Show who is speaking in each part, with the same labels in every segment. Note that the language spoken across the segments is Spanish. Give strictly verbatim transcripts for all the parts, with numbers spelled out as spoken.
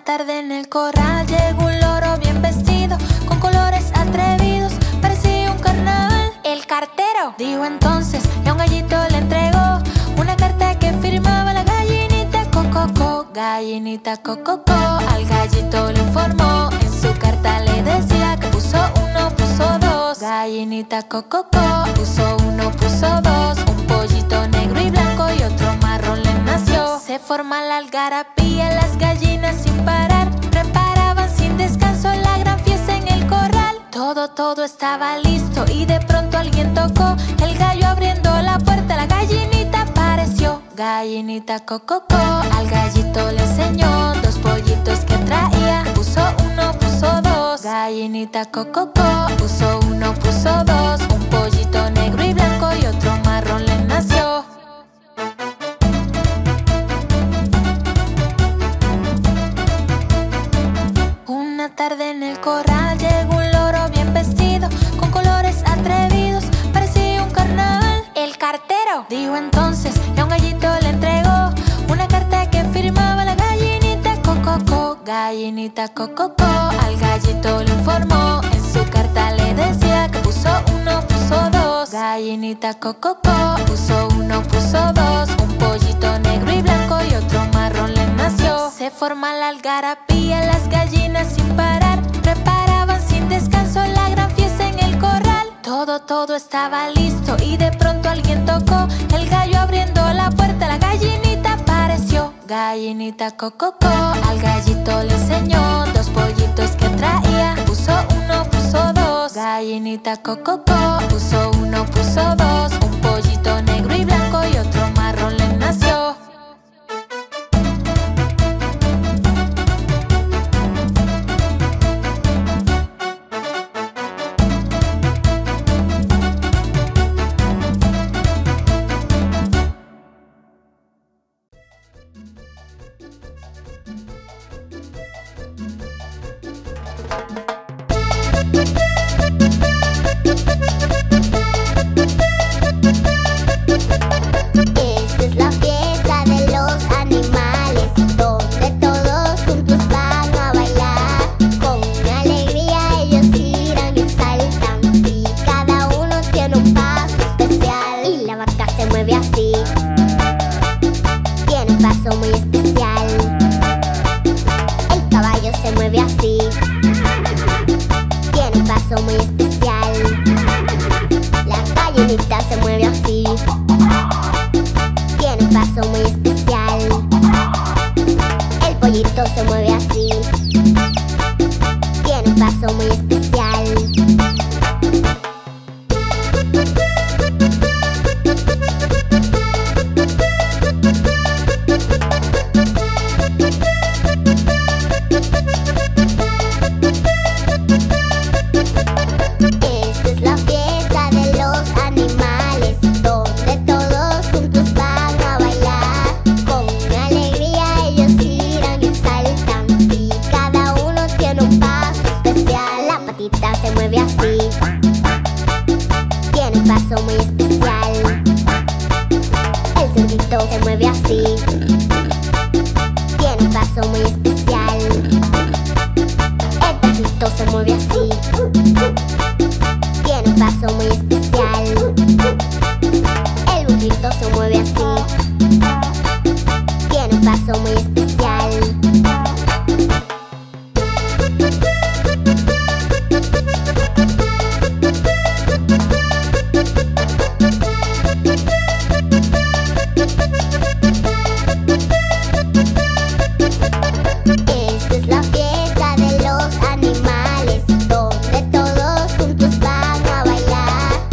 Speaker 1: tarde en el corral llegó un loro bien vestido, con colores atrevidos, parecía un carnaval. El cartero dijo entonces y a un gallito le entregó una carta que firmaba la gallinita Cococo. Gallinita Cococo al gallito le informó, en su carta le decía que puso uno, puso dos. Gallinita Cococo puso uno, puso dos. Un pollito negro y blanco y otro marrón le nació. Se forma la algarabía, las gallinas sin parar preparaban sin descanso la gran fiesta en el corral. Todo, todo estaba listo y de pronto alguien tocó el gallo abriendo la puerta. La gallinita apareció. Gallinita Cococo al gallito le enseñó dos pollitos que traía. Puso uno, puso dos. Gallinita Cococo puso uno, puso dos. Un pollito negro y blanco y otro marrón le nació. Una tarde en el corral llegó un loro bien vestido, con colores atrevidos, parecía un carnaval. El cartero dijo entonces y a un gallito le entregó una carta que firmaba la gallinita Cococo. Gallinita Cococo al gallito le informó, en su carta le decía que puso uno, puso dos. Gallinita Cococo puso uno, puso dos. Un pollito negro y blanco y otro marrón le nació. Se forma la algarabía, las gallinas sin parar preparaban sin descanso la gran fiesta en el corral. Todo, todo estaba listo y de pronto alguien tocó el gallo abriendo la puerta. La gallinita apareció. Gallinita Cococo al gallito le enseñó dos pollitos que traía. Puso uno, puso dos. Gallinita Cococo puso uno, puso dos. Un pollito negro y blanco y otro marrón le nació.
Speaker 2: Esta es la fiesta de los animales, donde todos juntos van a bailar. Con alegría ellos giran y saltan, y cada uno tiene un paso especial. Y la vaca se mueve así, tiene un paso muy especial. El caballo se mueve así, tiene un paso muy especial. La gallinita se mueve así, tiene un paso muy especial. El pollito se mueve así, tiene un paso muy especial. Esta es la fiesta de los animales, donde todos juntos van a bailar. Con alegría ellos giran y saltan, y cada uno tiene un paso especial. La patita se mueve así, tiene un paso muy especial. El cerdito se mueve así, tiene un paso muy especial. El perrito se mueve así, tiene un paso muy especial. El burrito se mueve así, tiene un paso muy especial. Esta es la fiesta de los animales, donde todos juntos van a bailar.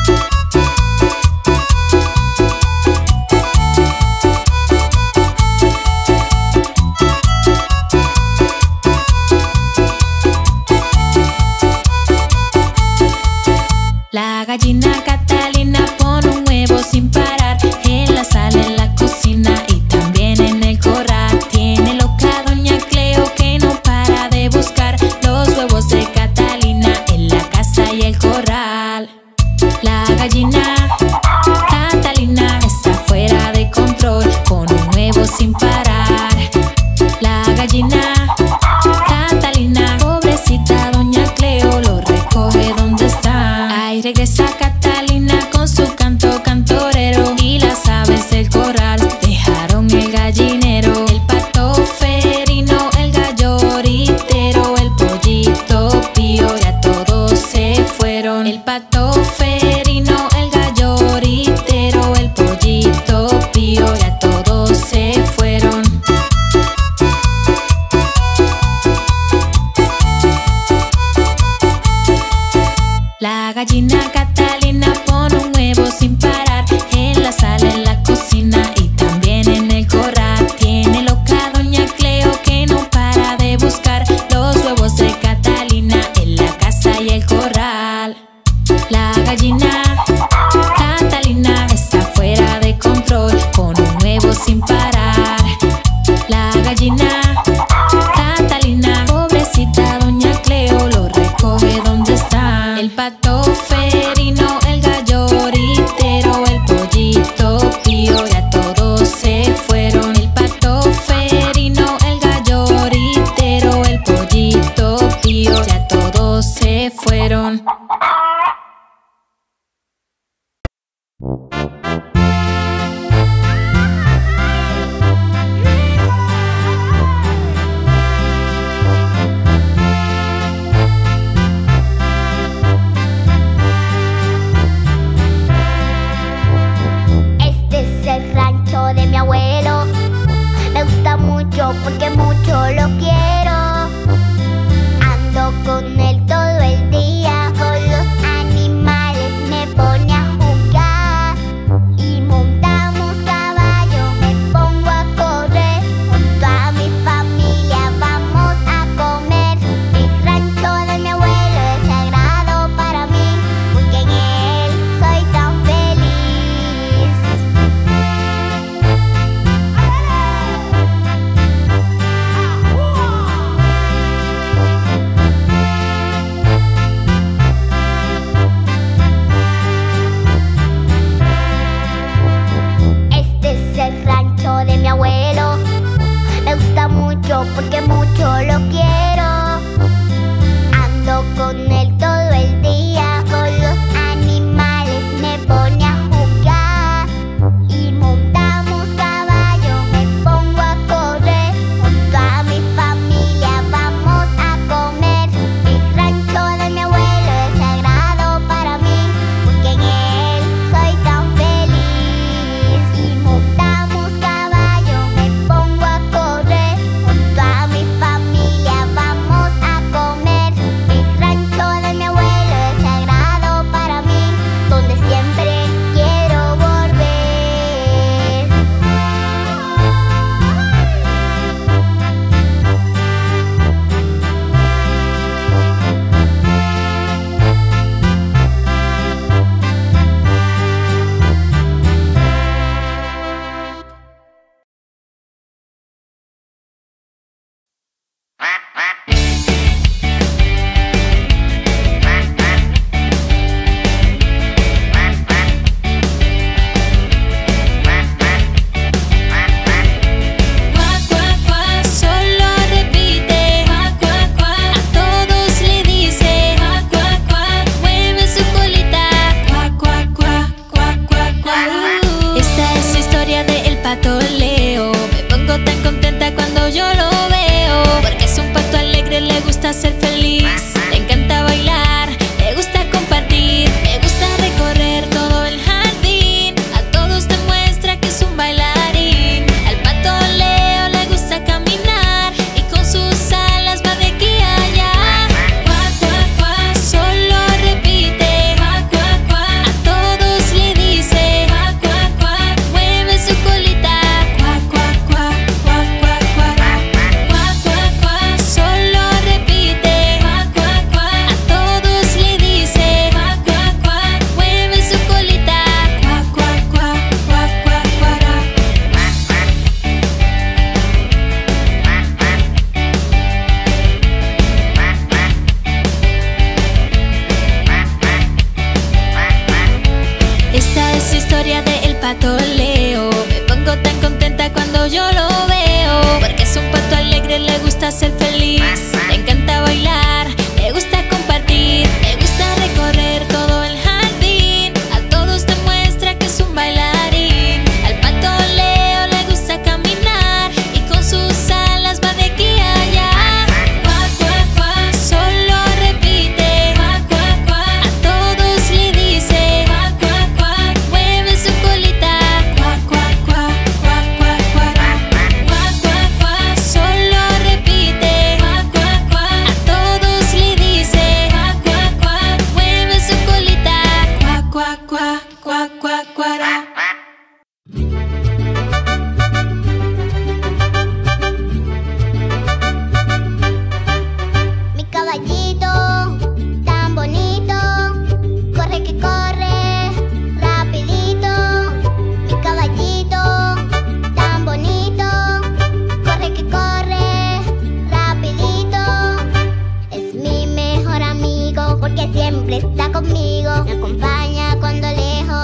Speaker 1: La gallina Catalina pone un huevo sin parar en la sala, en la cocina y también en el corral. Tiene loca doña Cleo que no para de buscar los huevos de Catalina en la casa y el corral. La gallina Catalina está fuera de control, pone un huevo sin parar. La gallina Catalina, pobrecita doña Cleo, lo recoge donde está. Ahí regresa Catalina con su canto cantorero y las aves del corral dejaron el gallinero. El pato ferino, el gallo oritero, el pollito pío, ya todos se fueron. El pato ferino, el gallo oritero, el pollito pío, ya todos se fueron. La gallina Catalina pone un huevo sin parar en la sala, en la cocina y también en el corral. Tiene loca doña Cleo que no para de buscar los huevos de Catalina en la casa y el corral. La gallina Catalina está fuera de control, pone un huevo sin parar. La gallina Catalina, pobrecita doña Cleo, lo recoge donde está. El pato ferino, el gallo oritero, el pollito pío, ya todos se fueron. El pato ferino, el gallo oritero, el pollito pío, ya todos se fueron.
Speaker 2: Este es el rancho de mi abuelo. Me gusta mucho porque mucho lo quiero. Ando con él todo el día, con los animales me pone a jugar. Y
Speaker 1: historia de El Pato Leo. Me pongo tan contenta cuando yo lo veo, porque es un pato alegre, le gusta ser feliz, le encanta bailar, le gusta compartir, le gusta recorrer todo el jardín. A todos demuestra que es un bailarín. Al Pato Leo le gusta caminar y con sus alas va de aquí a allá. Cuac, cuac, cuac, solo repite. Cuac, cuac, cuac, a todos le dice. Cuac, cuac, cuac, mueve su colita. Cuac, cuac, cuac, cuac, cuac, cuac. Cuac, cuac, cuac, solo repite. Cuac, cuac, cuac, a todos le dice. Cuac, cuac, cuac, mueve su colita. Cuac, cuac, cuac, cuac, cuac, cuara.
Speaker 2: Mi caballito, tan bonito, corre que corre, rapidito. Mi caballito, tan bonito, corre que corre, rapidito. Es mi mejor amigo porque siempre está conmigo, me acompaña cuando lejos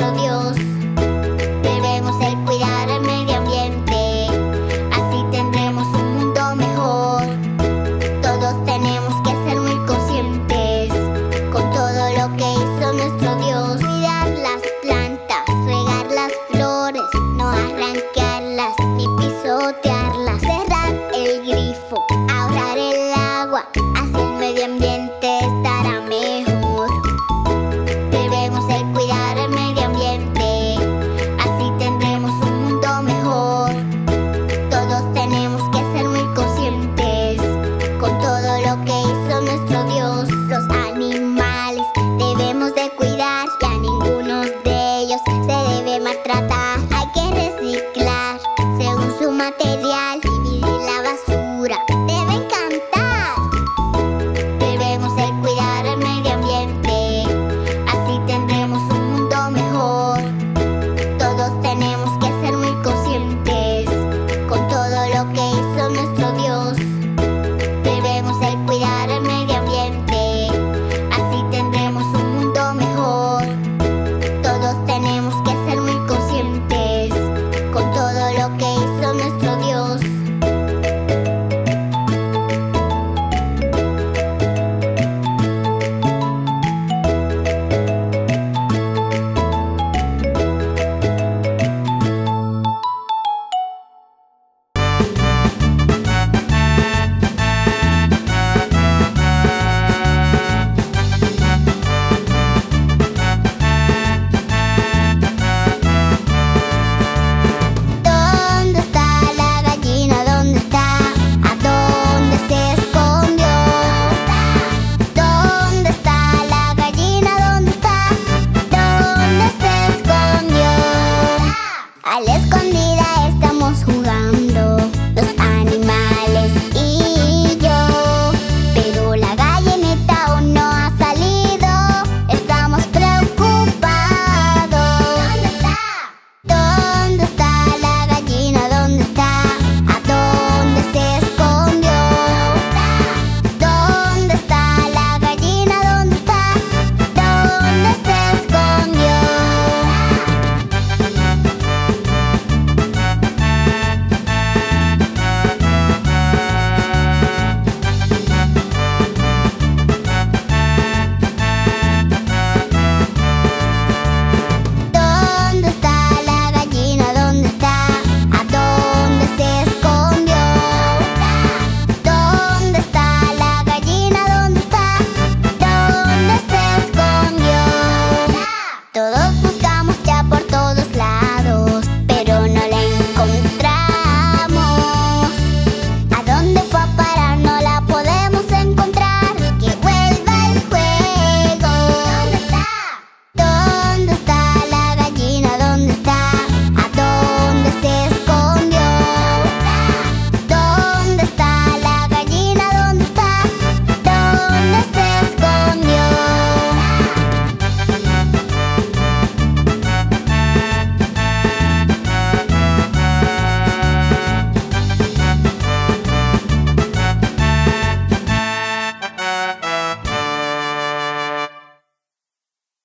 Speaker 2: nuestro Dios. Debemos de cuidar el medio ambiente, así tendremos un mundo mejor. Todos tenemos que ser muy conscientes con todo lo que hizo nuestro Dios. Cuidar las plantas, regar las flores, no arrancarlas ni pisotearlas. Cerrar el grifo, ahorrar el agua, así el medio ambiente estará mejor. Debemos de cuidar el medio ambiente, así tendremos un mundo mejor. Todos tenemos que ser muy conscientes con todo lo que hizo nuestro Dios. Los animales debemos de cuidar y a ninguno de ellos se debe maltratar. Hay que reciclar según su material.